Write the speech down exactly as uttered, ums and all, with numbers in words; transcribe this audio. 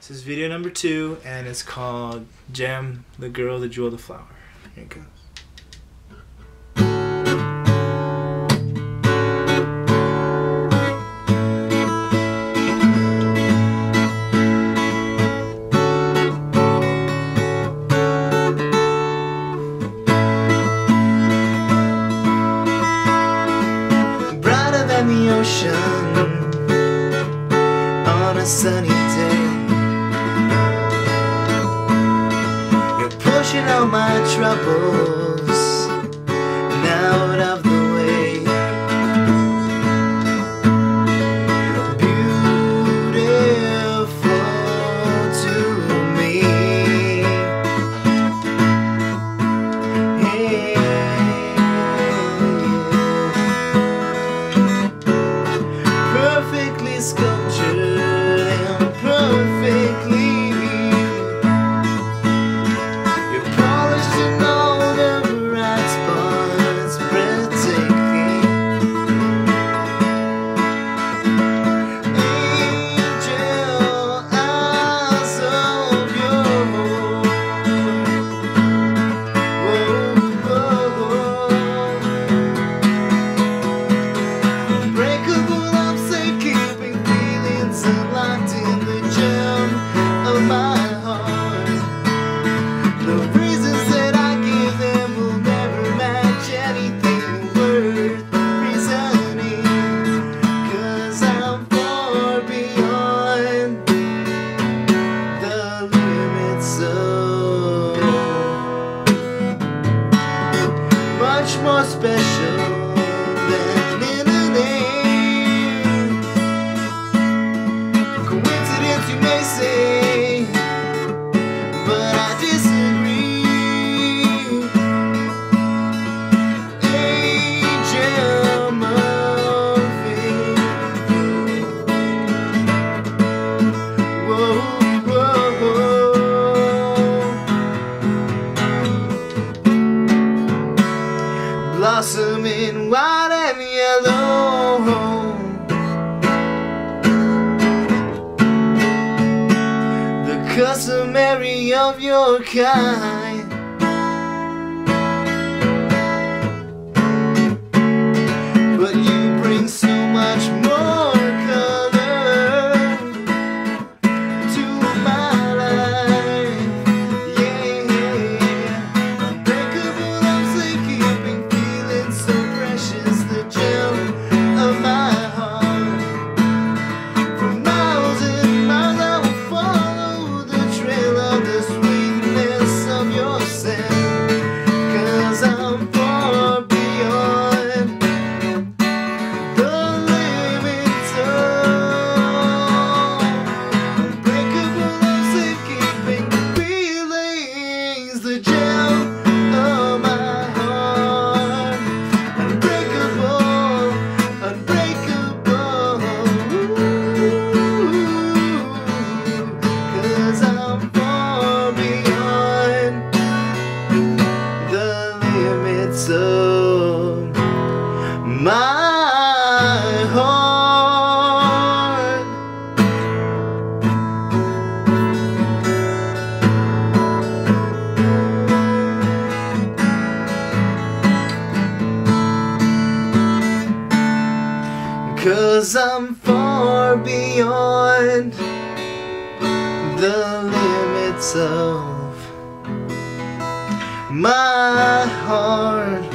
This is video number two, and it's called J E M, the Girl, the Jewel, the Flower. Here it goes. Brighter than the ocean on a sunny day, you're pushing all my troubles out of the way. Beautiful to me. Hey. Perfectly sculptured and perfectly viewed. You're polished in all the right spots, breathtaking. Angel eyes of your whoa, whoa. Breakable, keeping feelings unlocked in the gem of my heart. The reasons that I give them will never match anything worth reasoning, 'cause I'm far beyond the limits of much more special than in a name. Coincidence, you may say, but I disagree. A gem of it. Whoa, whoa, whoa. Blossoming white and yellow, customary of your kind. But you bring so much more color to my life. Yeah, unbreakable, I'm still keeping feelings so precious, the gem of my heart. For miles and miles I will follow the trail of the sweetness of your scent, 'cause I'm far beyond the limits of unbreakable, I'm still keeping feelings, the gem of my heart. Unbreakable, unbreakable, ooh, 'cause I'm far beyond the limits of my heart. 'Cause I'm far beyond the limits of my heart.